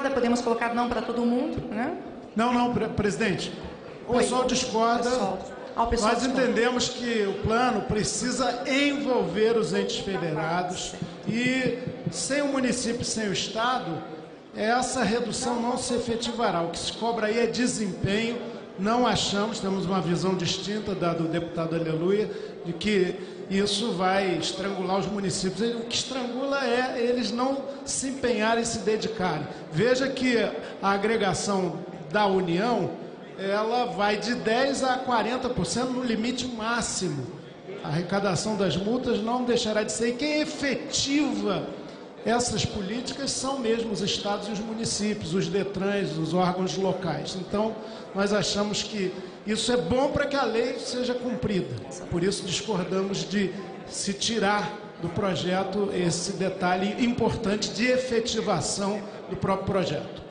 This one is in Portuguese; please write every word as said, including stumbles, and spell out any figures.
podemos colocar não para todo mundo, né? Não, não, pre presidente. O Oi. pessoal discorda. Pessoal. Ah, o pessoal Nós discorda. entendemos que o plano precisa envolver os entes federados e sem o município, sem o Estado, essa redução não se efetivará. O que se cobra aí é desempenho. Não achamos, temos uma visão distinta da do deputado Aleluia, de que isso vai estrangular os municípios. O que estrangula é eles não se empenharem, se dedicarem. Veja que a agregação da União, ela vai de dez a quarenta por cento no limite máximo. A arrecadação das multas não deixará de ser. E quem efetiva essas políticas são mesmo os estados e os municípios, os DETRANs, os órgãos locais. Então, nós achamos que isso é bom para que a lei seja cumprida. Por isso, discordamos de se tirar do projeto esse detalhe importante de efetivação do próprio projeto.